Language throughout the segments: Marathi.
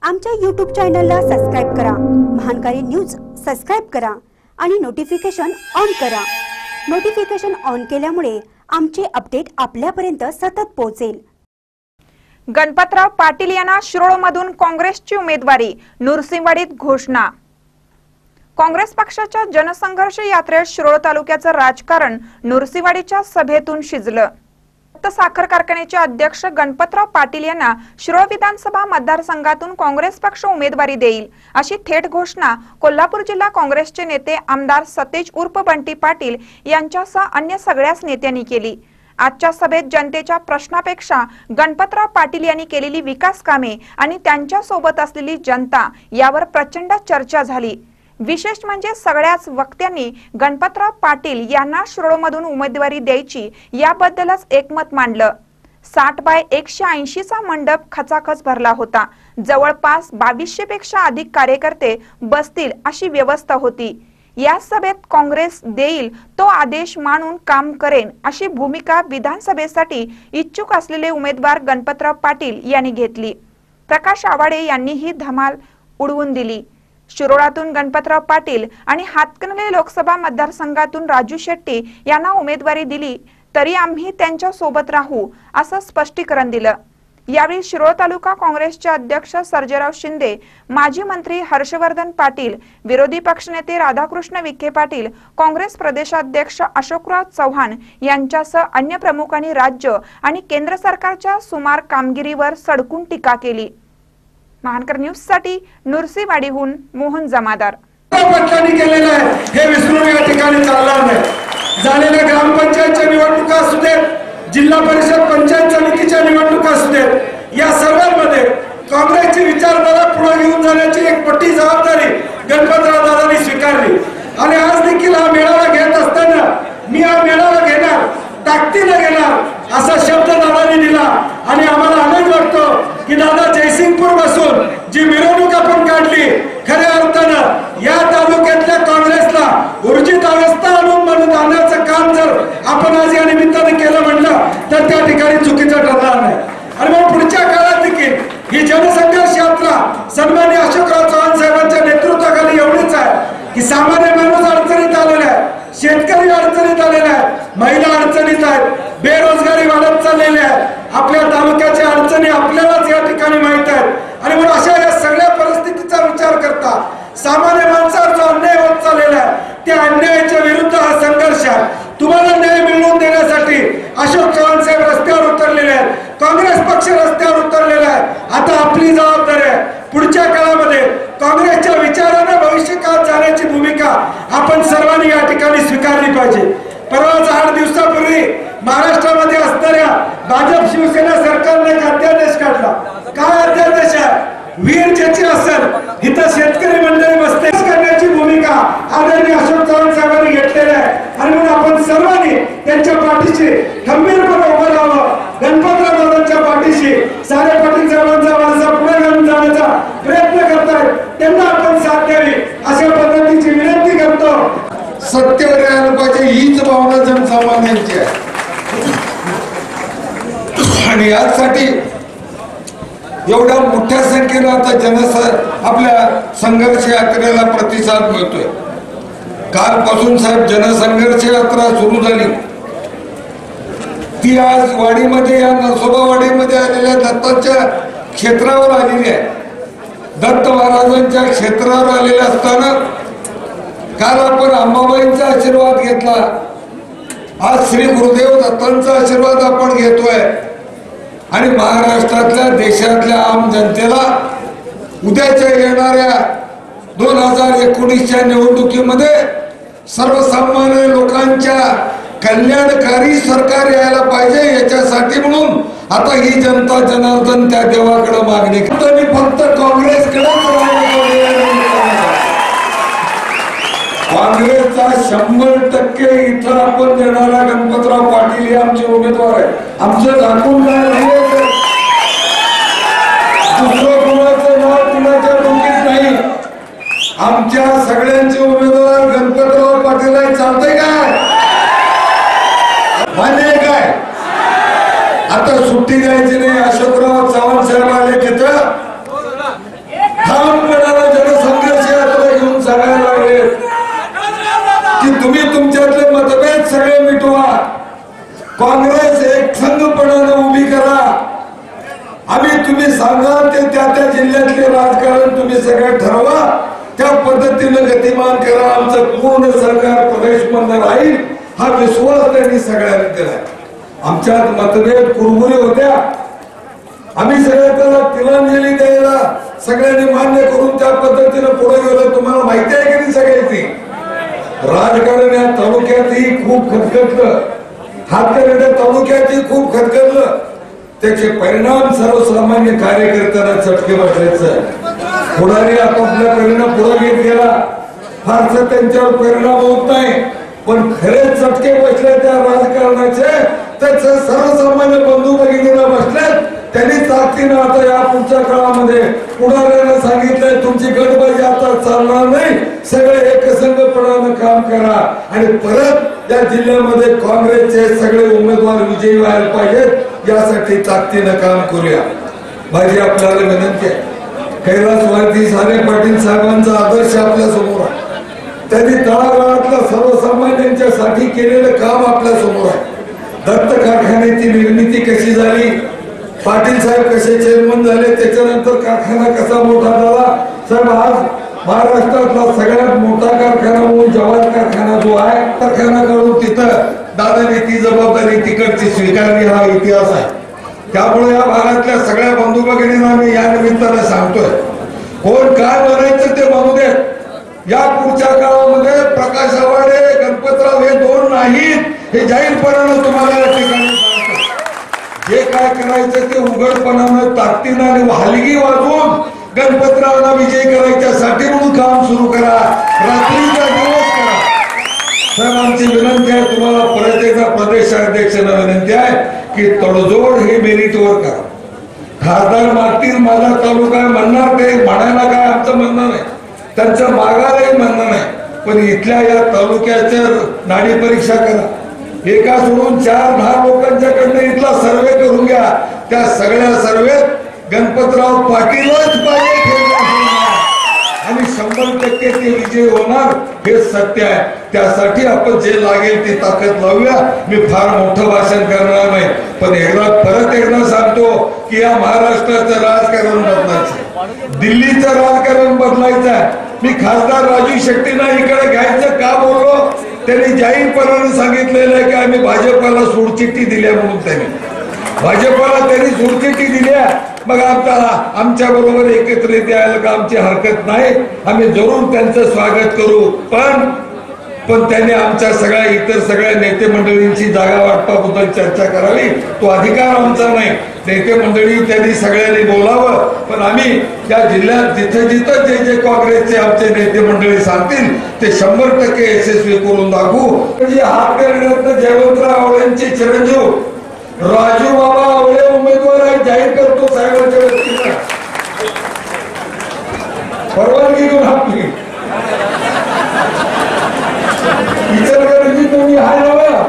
आमच्या YouTube चॅनलला सबस्क्राइब करा, महानकारी न्यूज सबस्क्राइब करा आणि नोटिफिकेशन ऑन करा। नोटिफिकेशन ऑन केल्यामुळे आमचे अपडेट आपल्यापर्यंत सतत पोहोचेल। गणपतराव पाटील यांना शिरोळमधून काँग्रेसची उमेदवारी, नृसिंहवाडीत घोषणा। काँग्रेस पक्षाच्या जनसंघर्ष यात्रेत शिरोळ तालुक्याचं राजकारण नृसिंहवाडीच्या सभेतून शिजलं। साखर कारखान्याचे अध्यक्ष गणपतराव पाटील यांना शिरोळ विधानसभा मतदारसंघातून काँग्रेस पक्ष उमेदवारी देईल अशी थेट घोषणा कोल्हापूर जिल्हा काँग्रेसचे नेते आमदार सतेज उर्फ बंटी पाटील यांच्यासह अन्य सगळ्याच नेत्यांनी केली। आजच्या सभेत जनतेच्या प्रश्नापेक्षा गणपतराव पाटील यांनी केलेली विकास कामे आणि त्यांच्या सोबत असलेली जनता यावर प्रचंड चर्चा झाली। विशेष म्हणजे सगळ्याच वक्त्यांनी गणपतराव पाटील यांना शिरोळमधून उमेदवारी द्यायची याबद्दलच एकमत मांडलं। 60 बाय 180 चा मंडप खचाखच भरला होता। जवळपास 2200 पेक्षा अधिक कार्यकर्ते बसतील अशी व्यवस्था होती। या सभेत काँग्रेस देईल तो आदेश मानून काम करेन अशी भूमिका विधानसभेसाठी इच्छुक असलेले उमेदवार गणपतराव पाटील यांनी घेतली। प्रकाश आवाडे यांनी ही धमाल उडवून दिली। शिरोळातून गणपतराव पाटील आणि हातकणंगले लोकसभा मतदारसंघातून राजू शेट्टी यांना उमेदवारी दिली तरी आम्ही त्यांच्या सोबत राहू असं स्पष्टीकरण दिलं। यावेळी शिरोळ तालुका काँग्रेसचे अध्यक्ष सर्जेराव शिंदे, माजी मंत्री हर्षवर्धन पाटील, विरोधी पक्षनेते राधाकृष्ण विखे पाटील, काँग्रेस प्रदेशाध्यक्ष अशोकराव चव्हाण यांच्यासह अन्य प्रमुखांनी राज्य आणि केंद्र सरकारच्या सुमार कामगिरीवर सडकून टीका केली। महानकर न्यूज साठी नृसिंहवाडीहून मोहन जमादार। पक्षाने केलेलं आहे हे विसरून या ठिकाणी चालणार नाही। झालेल्या ग्रामपंचायतच्या निवडणुका असू देत, जिल्हा परिषद पंचायत समितीच्या निवडणुका असू देत, या सर्वांमध्ये काँग्रेसची विचारधारा पुढे घेऊन जाण्याची एक मोठी जबाबदारी गणपतराव दादांनी स्वीकारली। आणि आज देखील हा मेळावा घेत असताना मी हा मेळावा घेणार, ताकदीने घेणार असा शब्द दादांनी दिला। आणि आम्हाला आनंद वाटतो की दादा जयसिंगपूर बसून जी मिरवणूक आपण काढली, खऱ्या अर्थानं या तालुक्यातल्या काँग्रेसला ऊर्जित अवस्था आणून आणण्याचं काम जर आपण आज या निमित्ताने केलं म्हणलं तर त्या ठिकाणी चुकीचं ठरणार नाही। आणि मग पुढच्या काळात देखील ही जनसंघर्ष यात्रा सन्माननीय अशोकराव चव्हाण साहेबांच्या नेतृत्वाखाली एवढीच आहे की सामान्य माणूस अडचणीत आलेला आहे, शेतकरी अडचणीत आलेला आहे, महिला अडचणीत आहेत, बेरोजगारी वाढत चाललेली आहे, आपल्या तालुक्याच्या अडचणी आपल्यालाच या ठिकाणी माहित आहेत। आणि म्हणून अशा या सगळ्या परिस्थितीचा विचार करता सामान्य माणसावर जो अन्याय होत चाललेला आहे त्या अन्यायाच्या विरुद्ध हा संघर्ष आहे। तुम्हाला न्याय मिळवून देण्यासाठी अशोक चव्हाण साहेब रस्त्यावर उतरलेले आहेत, काँग्रेस पक्ष रस्त्यावर उतरलेला आहे। आता आपली जबाबदारी आहे पुढच्या काळामध्ये काँग्रेसच्या विचाराने भविष्यकाळात जाण्याची भूमिका आपण सर्वांनी या ठिकाणी स्वीकारली पाहिजे। परवाच 8 दिवसापूर्वी महाराष्ट्रामध्ये असणाऱ्या भाजप शिवसेना सरकारने एक अध्यादेश काढला। काय अध्यादेश आहे? वीर ज्याची असेल इथं शेतकरी मंडळी बसते करण्याची भूमिका आदरणीय अशोक चव्हाण साहेबांनी घेतलेली आहे। आणि म्हणून आपण सर्वांनी त्यांच्या पाठीशी खंबीरपणे उभं राहावं। गणपतराव दादांच्या पाठीशी सारे पाटील साहेबांचा वारसा पुढे घेऊन जाण्याचा प्रयत्न करतायत, त्यांना आपण साथ द्यावी अशा पद्धतीची विनंती करतो। सत्तेवर यायला पाहिजे हीच भावना जनसामान्यांची आहे। आणि यासाठी एवढ्या मोठ्या संख्येनं आता आपल्या संघर्ष यात्रेला प्रतिसाद मिळतोय। कालपासून साहेब जनसंघर्ष यात्रा सुरू झाली, ती आज वाडीमध्ये या नरसोबा वाडीमध्ये आलेल्या दत्ताच्या क्षेत्रावर आलेली आहे। दत्त महाराजांच्या क्षेत्रावर आलेले असताना काल आपण अंबाबाईंचा आशीर्वाद घेतला, आज श्री गुरुदेव दत्तांचा आशीर्वाद आपण घेतोय। आणि महाराष्ट्रातल्या देशातल्या आम जनतेला उद्याच्या येणाऱ्या 2019च्या निवडणुकीमध्ये सर्वसामान्य लोकांच्या कल्याणकारी सरकार यायला पाहिजे, याच्यासाठी म्हणून आता ही जनता जनार्दन त्या देवाकडे मागणी करते। फक्त काँग्रेसकडे काँग्रेसचा 100% इथं आपण देणारा गणपतराव पाटील हे आमचे उमेदवार आहे। आमचं झाकून काय नाही, दुसरं कोणाचं नाव कुणाच्या डोक्यात नाही। आमच्या सगळ्यांचे उमेदवार गणपतराव पाटील आहे। चालतंय काय? मान्य काय? आता सुट्टी द्यायची नाही। अशोकराव चव्हाण साहेब आले तिथं काँग्रेस एक संघपणानं उभी करा. आम्ही तुम्ही सांगा ते त्या जिल्ह्यातले राजकारण तुम्ही सगळं ठरवा, त्या पद्धतीनं गतिमान करा. आमचं पूर्ण सरकार प्रदेशमधनं राहील हा विश्वास त्यांनी सगळ्यांनी दिला. आमच्यात मतभेद कुरबुरी होत्या, आम्ही सगळ्या त्याला तिलांजली द्यायला सगळ्यांनी मान्य करून त्या पद्धतीनं पुढे गेलो. तुम्हाला माहिती आहे की नाही सगळ्यांची राजकारण या तालुक्यातही खूप खटखटलं, हातकर्णी तालुक्यातही खूप खटखटलं. त्याचे परिणाम सर्वसामान्य कार्यकर्त्यांना चटके बसल्याचं. पुढारी आपापल्या परिणाम पुढे घेत गेला, फारसं त्यांच्यावर परिणाम होत नाही, पण खरेच चटके बसले त्या राजकारणाचे. त्याचं सर्वसामान्य बंधू भगिनीला बसले. त्यांनी ताकदीनं आता या पुढच्या काळामध्ये पुढाऱ्यानं सांगितलंय तुमची गटबाजी आता चालणार नाही, सगळे एकसंघपणानं काम करा आणि परत या जिल्ह्यामध्ये काँग्रेसचे सगळे उमेदवार विजयी व्हायला पाहिजेत. यासाठी ताकदीनं काम करूया. माझी आपल्याला विनंती आहे, कैलासवासी साने पाटील साहेबांचा आदर्श आपल्या समोर आहे. त्यांनी तळागाळातल्या सर्वसामान्यांच्यासाठी केलेलं काम आपल्या समोर आहे. दत्त कारखान्याची निर्मिती कशी झाली, पाटील साहेब कसे चेअरमन झाले, त्याच्यानंतर कारखाना कसा मोठा झाला. साहेब आज महाराष्ट्रातला सगळ्यात मोठा कारखाना म्हणून जवाहर कारखाना जो आहे, कारखाना करून तिथं दादाने ती जबाबदारी तिकडची स्वीकारली हा इतिहास आहे. त्यामुळे या भागातल्या सगळ्या बंधू भगिनींना मी या निमित्तानं सांगतोय, कोण काय बनायचं ते बनू दे. या पुढच्या काळामध्ये प्रकाश आवाडे, गणपतराव हे दोन नाहीत, हे जाहीरपणानं तुम्हाला या ठिकाणी सांगतो. जे काय करायचं ते उघडपणानं ताकदीनं आणि हलगी वाजवून गणपतरावला विजय करायच्यासाठी म्हणून काम सुरू करा, रात्रीचा दिवस करा. साहेब आमची विनंती आहे तुम्हाला, परत एकदा प्रदेशाध्यक्षांना विनंती आहे की तडजोड हे मेरिटवर करा. खासदार मागतील माझा तालुका म्हणणार ते म्हणायला काय आमचं म्हणणं नाही, त्यांचं मागायलाही म्हणणं नाही, पण इथल्या या तालुक्याच्या नाडी परीक्षा करा. एका सोडून 4-10 लोकांच्याकडनं इथला सर्वे करून घ्या. त्या सगळ्या सर्वेत गणपतराव पाटीलच पाहिजे आणि 100% ते विजय होणार हे सत्य आहे. त्यासाठी आपण जे लागेल ती ताकद लावूया. मी फार मोठं भाषण करणार नाही, पण परत एकदा सांगतो की या महाराष्ट्राचं राजकारण बदलायचं, दिल्लीचं राजकारण बदलायचं आहे. मी खासदार राजू शेट्टींना इकडे घ्यायचं का बोललो, त्यांनी जाहीरपणाने सांगितलेलं आहे की आम्ही भाजपाला सोडचिठ्ठी दिल्या म्हणून. भाजपाला त्यांनी सोडचिठ्ठी दिल्या, मग आमच्या बरोबर एकत्रित यायला का आमची हरकत नाही, आम्ही जरूर त्यांचं स्वागत करू. पण त्यांनी आमच्या सगळ्या इतर सगळ्या नेते मंडळींची जागा वाटपाबद्दल चर्चा करावी, तो अधिकार आमचा नाही. नेते मंडळी त्यांनी सगळ्यांनी बोलावं, पण आम्ही या जिल्ह्यात जिथं जिथं जे जे काँग्रेसचे आमचे नेते मंडळी सांगतील ते 100% यशस्वी करून दाखवू. म्हणजे हात करण्यात जयवंतराव आवळेंचे चिरंजीव राजू बाबा आवळे उमेदवार आहेत, जाहीर करतो साहेबांच्या वतीनं. परवानगी घेऊन आपली तुम्ही हाय नवा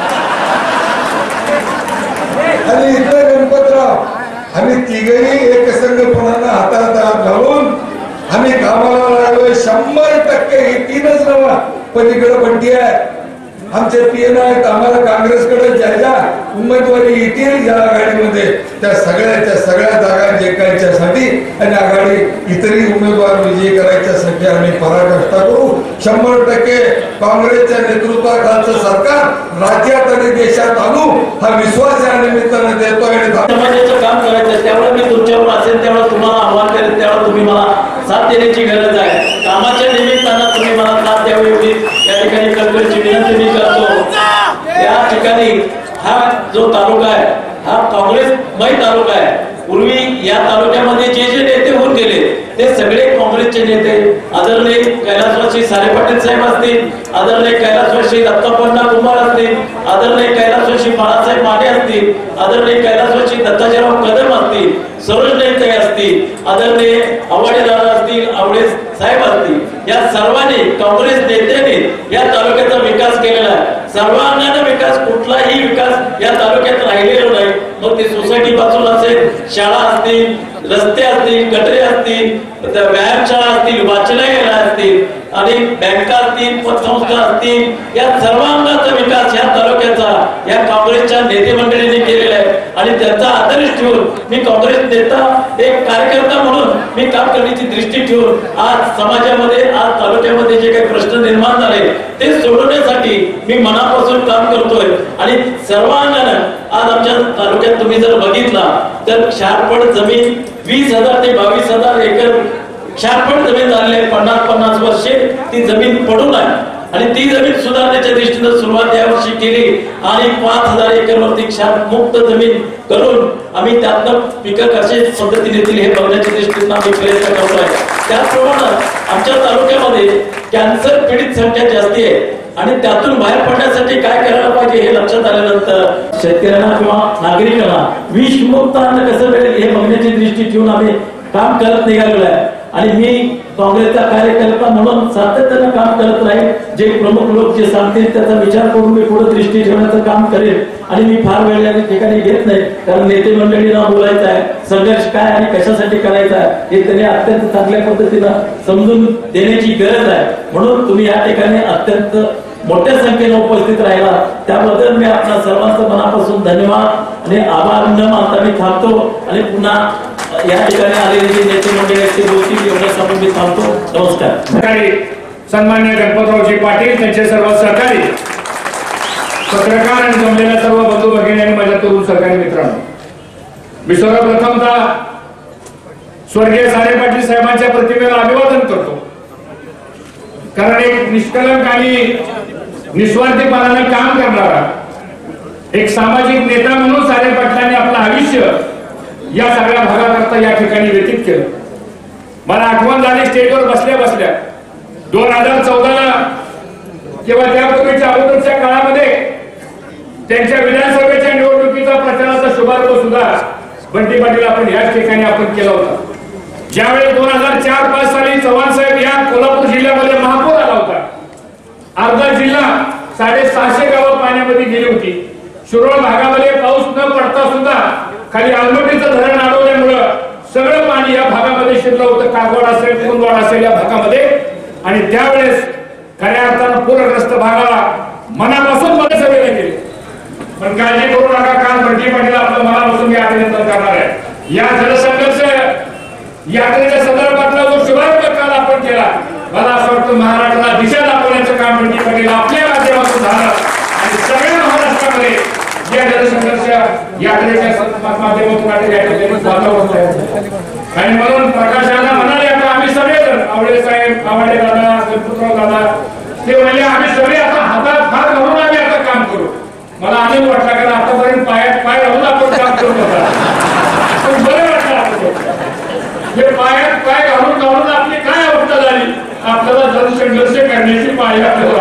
आणि इथं गणपतराव आम्ही तिघही एकसंघपणानं हातात हात घालून आम्ही कामाला लागलोय. 100% हे 3च नवा, पलीकडे बंटी आहे, आमचे पीएन आहेत. आम्हाला काँग्रेसकडे ज्या ज्या उमेदवारी येतील या आघाडीमध्ये त्या सगळ्या जागा जिंकायच्यासाठी आणि आघाडी इतरही उमेदवार विजयी करायच्यासाठी आम्ही पराकाष्ठा करू. 100% काँग्रेसच्या नेतृत्वाखालचं सरकार राज्यात आणि देशात आणू हा विश्वास या निमित्तानं देतो. आणि समाजाचं काम करायचं, त्यामुळे मी तुमच्यावर असेल त्यावेळेस तुम्हाला आव्हान करेल, त्यावेळेस तुम्ही मला साथ देण्याची गरज आहे. कामाच्या निमित्तानं तुम्ही मला साथ द्यावी एवढी या ठिकाणी कळकळीची विनंती मी करतो. या ठिकाणी हा जो तालुका आहे हा काँग्रेसमय तालुका आहे. पूर्वी या तालुक्यामध्ये जे जे नेते होऊन गेले ते सगळे काँग्रेसचे नेते, आदरणीय कैलासवासी साने पाटील साहेब असतील, आदरणीय कैलासवासी दत्तपण्णा कुमार असतील, आदरणीय कैलासवासी बाळासाहेब माने असतील, आदरणीय कैलासवासी दत्ताजीराव कदम असतील, सरोज नेते असतील, आदरणीय आवाडे दादा असतील, आवडे साहेब असतील, या सर्वांनी काँग्रेस नेत्यांनी या तालुक्याचा विकास केलेला आहे. सर्वांगीण विकास, कुठलाही विकास या तालुक्यात राहिलेला नाही. मग ते सोसायटी पासून असेल, शाळा असतील, रस्ते असतील, गटरे असतील, व्यायामशाळा असतील, वाचनालय असतील आणि बँका असतील, पतसंस्था असतील, या सर्वांगाचा विकास या तालुक्याचा या काँग्रेसच्या नेते मंडळींनी केलेला आहे आणि त्यांचा आदर्श ठेवून मी काँग्रेस नेता एक कार्यकर्ता म्हणून मी काम करण्याची दृष्टी ठेवून आज समाजामध्ये आज तालुक्यामध्ये जे काही प्रश्न निर्माण झाले ते सोडवण्यासाठी मी मनापासून काम करतोय आणि सर्वांगानं आज आमच्या तालुक्यात तुम्ही जर बघितला तर क्षारपड जमीन 20,000 ते 22,000 एकर क्षारपड जमीन झालेली आहे. 50-50 वर्षे ती जमीन पडून आहे आणि ती जमीन सुधारण्याच्या दृष्टीने सुरुवात यावर्षी केली आणि 5,000 एकर वरती क्षार मुक्त जमीन करून आम्ही त्यातनं पिकं कशा पद्धतीने येतील हे बघण्याच्या दृष्टीने आम्ही प्रयत्न करतोय. त्याचप्रमाणे आमच्या तालुक्यामध्ये कॅन्सर पीडित संख्या जास्ती आहे आणि त्यातून बाहेर पडण्यासाठी काय करायला पाहिजे हे लक्षात आल्यानंतर शेतकऱ्यांना किंवा नागरिकांना विषमुक्त अन्न कसं मिळेल हे बघण्याची दृष्टी ठेवून आम्ही काम करत निघालेलो आहे आणि मी काँग्रेसचा कार्यकर्ता म्हणून सातत्यानं काम करत राहील. जे प्रमुख लोक जे सांगतील त्याचा विचार करून मी पुढे दृष्टी ठेवण्याचं काम करेल आणि मी फार वेळ या ठिकाणी घेत नाही कारण नेते मंडळींना बोलायचं आहे संघर्ष काय आणि कशासाठी करायचा आहे हे त्यांनी अत्यंत चांगल्या पद्धतीनं समजून देण्याची गरज आहे. म्हणून तुम्ही या ठिकाणी अत्यंत मोठ्या संख्येने उपस्थित राहिला त्याबद्दल मी आपल्या सर्वांचं मनापासून धन्यवाद आणि आभार न मानता मी थांबतो आणि पुन्हा या ठिकाणी आलेले जे नेते मंडळी बोलतील एवढ्यासाठी मी थांबतो. नमस्कार. सन्मान्य गणपतरावजी पाटील त्यांचे सर्व सहकारी पत्रकार आणि जमलेल्या सर्व बंधू भगिनी आणि माझ्या तरुण सहकारी मित्रांनो मी सर्वप्रथमतः स्वर्गीय सारे पाटील साहेबांच्या प्रतिमेला अभिवादन करतो कारण एक निष्कलंक आणि निस्वार्थीपणाने काम करणारा एक सामाजिक नेता म्हणून सारे पाटलांनी आपलं आयुष्य या सगळ्या भागाकरता या ठिकाणी व्यतीत केलं. मला आठवण झाली स्टेजवर बसल्या बसल्या 2014ला किंवा त्यापूर्वीच्या अगोदरच्या काळामध्ये त्यांच्या विधानसभेच्या निवडणुकीचा प्रचाराचा शुभारंभ सुद्धा बंटी पाटील आपण याच ठिकाणी आपण केला होता. ज्यावेळी 2004-5 साली चव्हाण साहेब या कोल्हापूर जिल्ह्यामध्ये महापूर आला होता. अर्धा जिल्हा 650 गावं पाण्यामध्ये गेली होती. शिरोळ भागामध्ये पाऊस न पडता सुद्धा खाली आलमटीचं धरण अडवल्यामुळं सगळं पाणी या भागामध्ये शिरलं होतं. कागवाड असेल कुंदवाड असेल या भागामध्ये आणि त्यावेळेस खऱ्या अर्थानं पूरग्रस्त भागाला मनापासून मदत सभेला गेले. पण काळजी करू नका काल बंटी पाटील आपलं मनापासून या अभिनंदन करणार आहे. या जनसंघर्ष यात्रेच्या संदर्भातला जो शुभारंभ काल आपण केला मला असं वाटतं महाराष्ट्राला दिशा दाखवण्याचं काम बंटी पाटील आपल्या माध्यमातून झालं आणि सगळ्या महाराष्ट्रामध्ये या जनसंघर्ष यात्रेच्या माध्यमातून आणि म्हणून प्रकाशाला म्हणाले आता आम्ही सगळेजण आवडे साहेब आवडे दादा गणपतराव दादा ते म्हणजे आम्ही सगळे आता हातात हात घालून आम्ही आता काम करू. मला आनंद वाटला कारण आतापर्यंत पायात पाय घालून आपण काम करत होता पण बरं वाटलं हे पायात पाय घालून घालून आपली काय अवस्था झाली आपल्याला जनसंघर्ष करण्याची पाय आपल्याला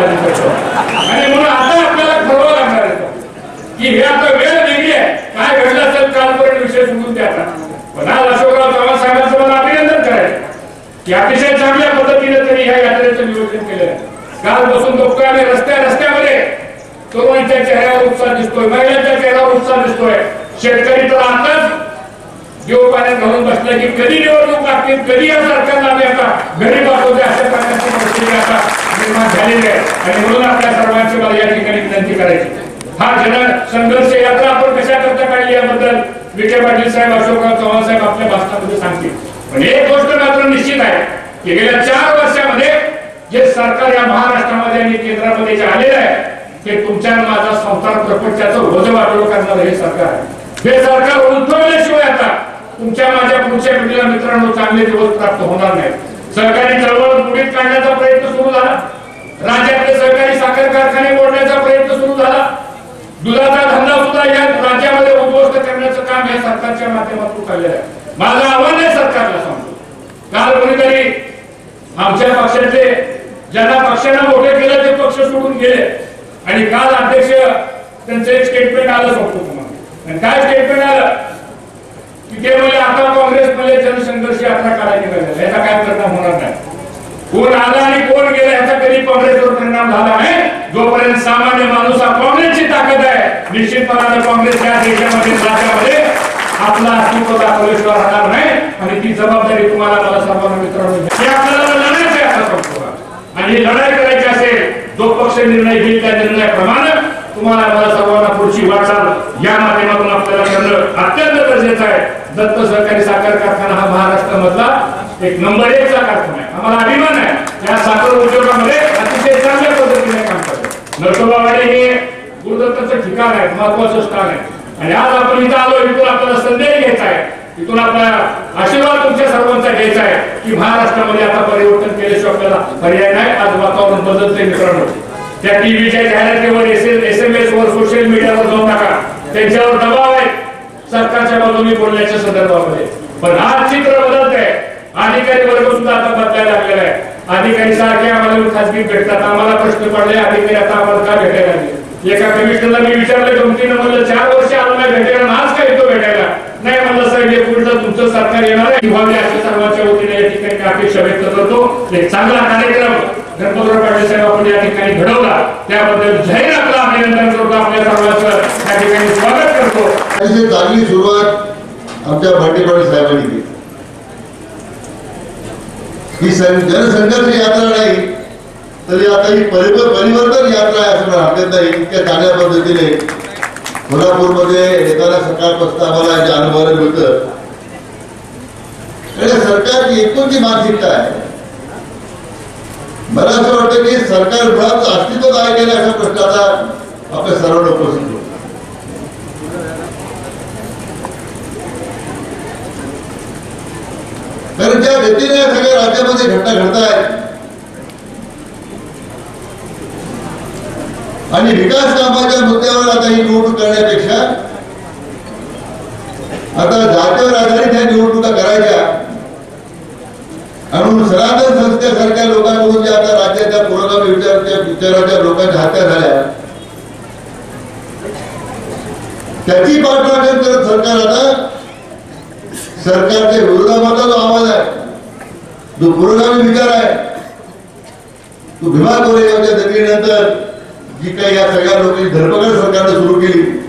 आणि म्हणून आता आपल्याला ठरवावं लागणार आहे की हे आता वेळ वेगळी आहे. काय घडलं असेल कालपर्यंत विषय सोडून द्या. पण आज अशोकराव चव्हाण साहेबांचं मला अभिनंदन करायचं की अतिशय चांगल्या पद्धतीने त्यांनी ह्या यात्रेचं नियोजन केलं आहे. काल बसून बघतोय आम्ही रस्त्यामध्ये तरुणांच्या चेहऱ्यावर उत्साह दिसतोय महिलांच्या चेहऱ्यावर उत्साह दिसतोय. शेतकरी तर आताच जीव पाण्यात घालून बसला की कधी निवडणूक लागतील कधी या सरकारला आम्ही आता घरी पाठवते अशा प्रकारची परिस्थिती आता निर्माण झालेली आहे. आणि म्हणून आपल्या सर्वांची मला या ठिकाणी विनंती करायची हा जनसंघर्ष यात्रा आपण कशा करता काढली याबद्दल विखे पाटील साहेब अशोकराव चव्हाण साहेब आपल्या भाषणामध्ये सांगतील. पण एक गोष्ट मात्र निश्चित आहे की गेल्या 4 वर्षामध्ये जे सरकार या महाराष्ट्रामध्ये आणि केंद्रामध्ये जे आलेलं आहे ते तुमच्या माझा संसार प्रपंचाचं ओझं वाटोळ करणारं हे सरकार आहे. हे सरकार उद्भवल्याशिवाय आता तुमच्या माझ्या पुढच्या पिढीला मित्रांनो चांगले दिवस प्राप्त होणार नाही. सहकारी चळवळ बुडीत काढण्याचा प्रयत्न सुरू झाला. राज्यातले सहकारी साखर कारखाने मोडण्याचा प्रयत्न सुरू झाला. दुधाचा धंदा सुद्धा या राज्यामध्ये उद्ध्वस्त करण्याचं काम या सरकारच्या माध्यमातून चाललेलं आहे. माझं आव्हान आहे सरकारला सांगतो काल कोणीतरी आमच्या पक्षातले ज्यांना पक्षानं मोठे केलं ते पक्ष सोडून गेले आणि काल अध्यक्ष त्यांचं एक स्टेटमेंट आलं सांगतो तुम्हाला. आणि काय स्टेटमेंट आलं की ते म्हणजे आता काँग्रेसमध्ये जनसंघर्ष यात्रा काढायची गरज याचा काय परिणाम होणार नाही. कोण आला आणि कोण गेला याचा कधी काँग्रेसवर परिणाम झाला नाही. जोपर्यंत सामान्य माणूस हा काँग्रेसची ताकद आहे निश्चितपणाने काँग्रेस या देशामध्ये राज्यामध्ये आपला अस्तित्व दाखवल्याशिवाय राहणार नाही. आणि ती जबाबदारी तुम्हाला मला सर्वांना मित्रांनो आपल्याला लढायची आहे आणि ही लढाई करायची असेल जो पक्ष निर्णय घेईल त्या निर्णयाप्रमाणे तुम्हाला मला सर्वांना पुढची वाटचाल या माध्यमातून आपल्याला करणं अत्यंत गरजेचं आहे. दत्त सहकारी साखर कारखाना हा महाराष्ट्रामधला एक नंबर 1 चा कारखाना आहे. आम्हाला अभिमान आहे या साखर उद्योगामध्ये अतिशय चांगल्या पद्धतीने काम करतो. नरसोबावाडी हे गुरुदत्ताचं ठिकाण आहे, महत्वाचं स्थान आहे. आणि आज आपण इथं आलो, इथून आपल्याला संदेश घ्यायचा आहे, इथून आपल्याला आशीर्वाद तुमच्या सर्वांचा घ्यायचा आहे की महाराष्ट्रामध्ये आता परिवर्तन केल्याशिवाय आपल्याला पर्याय नाही. आज वातावरण बदलतंय मित्रांनो. त्या टीव्हीच्या जाहिरातीवर SMS वर सोशल मीडियावर जाऊ नका, त्यांच्यावर दबाव आहे सरकारच्या बाजूने बोलण्याच्या संदर्भामध्ये. पण आज चित्र बदलत आहे. अधिकारी वर्ग सुद्धा आता बदलायला लागलेला आहे. अधिकारी सारखे आम्हाला खासगी भेटतात, आम्हाला प्रश्न पडले अधिकारी आता आम्हाला का भेटायला लागले. एका कमिशनरला मी विचारलं 2-3 म्हणलं 4 वर्ष आलो नाही भेटायला, आज काय येतो भेटायला. नाही म्हणलं साहेब हे पुढचं तुमचं सरकार येणार आहे. अशा सर्वांच्या वतीने या ठिकाणी अपेक्षा व्यक्त करतो. एक चांगला कार्यक्रम गणपतराव पाटील साहेब आपण या ठिकाणी घडवला, त्याबद्दल जाहीर आपलं अभिनंदन करतो. आपल्या सर्वांचं या ठिकाणी स्वागत करतो. अतिशय चांगली सुरुवात आमच्या भाटी पाटील साहेबांनी केली. ही जनसंघर्ष यात्रा नाही तरी आता ही परिवर्तन यात्रा आहे असं हरकत नाही. इतक्या चांगल्या पद्धतीने कोल्हापूरमध्ये येताना सकाळपासून आम्हाला जे अनुभवायला मिळतं सरकारची एकूण जी मानसिकता आहे, मला असं वाटतं की सरकार मुळात अस्तित्वात आहे की नाही अशा प्रश्नाचा आपल्या सर्वांना उपस्थित होतो. कारण ज्या गतीने सगळ्या राज्यामध्ये घटना घडत आहेत आणि विकास कामाच्या मुद्द्यावर आता ही निवडणूक करण्यापेक्षा आता जातीवर आधारित ह्या निवडणुका करायच्या आणि सनातन संस्थेसारख्या लोकांकडून जे आता राज्याच्या पुरोगामी विचाराच्या लोकांच्या हत्या झाल्या त्याची पाठराखण करत सरकार आता सरकारच्या विरोधामधला जो आवाज आहे, जो पुरोगामी विचार आहे, तो भीमा कोरेगावच्या दंगलीनंतर जी काही या सगळ्या लोकांची धरपकड सरकारने सुरू केली